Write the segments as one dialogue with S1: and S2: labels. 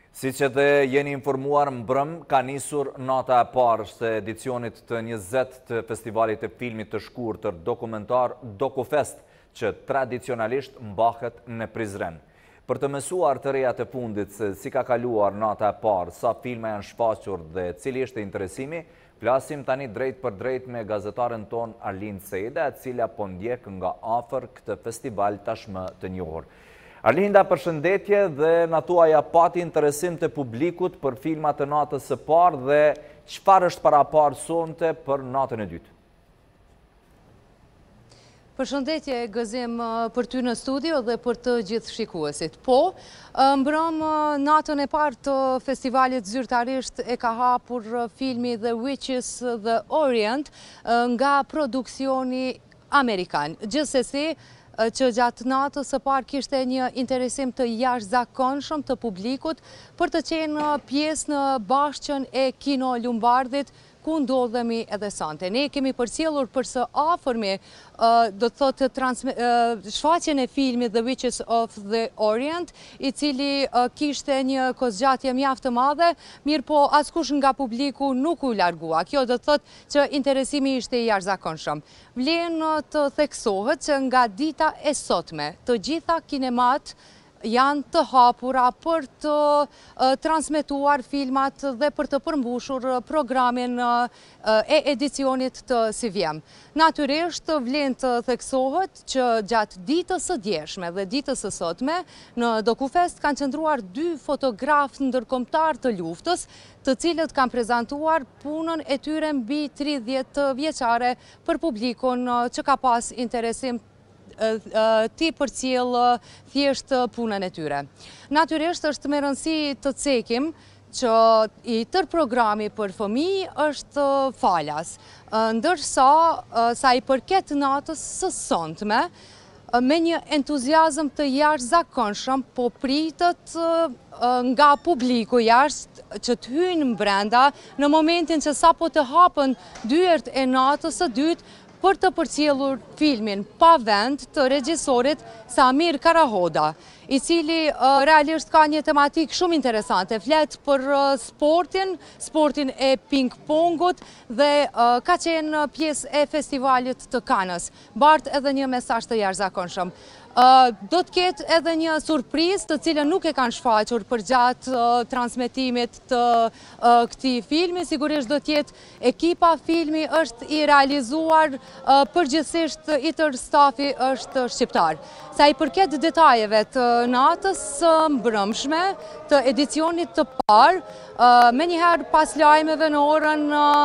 S1: Si që dhe jeni informuar mbrëm, ka nisur nata e parë të edicionit të 20 të festivalit të filmit të shkurtër dokumentar DokuFest, që tradicionalisht mbahet në Prizren. Për të mësuar të rejat e fundit se si ka kaluar nata e parë, sa filma janë shfaqur dhe cili është interesimi, flasim tani drejt për drejt me gazetaren ton Arlin Sejda, e cila po ndjek nga afër këtë festival tashmë të njohur. Arlinda, përshëndetje dhe na thuaja pati interesim të publikut për filmat e natës së parë dhe çfarë është parapar sonte për natën e dytë.
S2: Përshëndetje gëzim për ty në studio dhe për të gjithë shikuesit. Po, mbrëm natën e parë të festivalit zyrtarisht e ka hapur filmi The Witches the Orient nga produksioni amerikan. Gjithsesi, që gjatë natës së parë kishte një interesim të jashtëzakonshëm të publikut për të qenë pjesë në bashkën e Kino Lumbardhit, ku ndodhemi edhe sante. Ne kemi përcjellur për së afërmi, do të thotë shfaqjen e filmit The Witches of the Orient, i cili kishte një kozgjatje mjaft të madhe, mirë po askush nga publiku nuk u largua. Kjo do të thotë që interesimi ishte i jashtëzakonshëm. Vlen të theksohet që nga dita e sotme, të gjitha kinemat janë të hapura për të transmetuar filmat dhe për të përmbushur programin e edicionit të si vjem. Natyrisht, vlen të theksohet që gjatë ditës së djeshme dhe ditës së sotme, në DokuFest kanë qëndruar 2 fotografë ndërkombëtar të luftës, të cilët kanë prezantuar punën e tyre mbi 30 vjeçare për publikun që ka pas interesim ti përcjell thjesht punën e tyre. Natyrisht është me rëndësi të cekim që i tërë programi për fëmijë është falas, ndërsa sa i përket natës së sonte, me një entuziazëm të jashtëzakonshëm, po pritet nga publiku jashtë që të hyjnë brenda në momentin që sapo të hapën dyert e natës së dytë, për të përcjellur filmin Pa vend të regjisorit Samir Karahoda, i cili realisht ka një tematik shumë interesante, flet për sportin e ping-pongut dhe ka qenë pjesë e festivalit të Kanës. Bart edhe një mesazh të jashtëzakonshëm. Do të ketë edhe një surprizë të cilën nuk e kanë shfaqur për gjatë transmetimit të këtij filmi. Sigurisht do të jetë ekipa filmi është i realizuar, përgjithsisht i tërë stafi është shqiptar. Sa i përket detajeve të natës mbrëmshme të edicionit të parë, menjëherë pas lajmeve në orën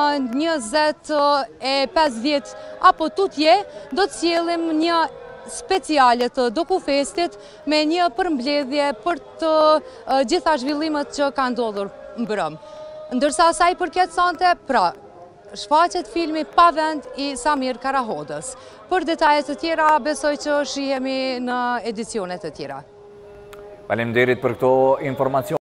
S2: 20:50 apo tutje, do të sjellim një speciale të DokuFestit me një përmbledhje për të gjitha zhvillimet që kanë ndodhur mbrëm. Ndërsa sa i përket sonte, shfaqet filmi Pa vend i Samir Karahodës. Për detajet të tjera, besoj që shihemi në edicionet të tjera.
S1: Faleminderit për këto informacione.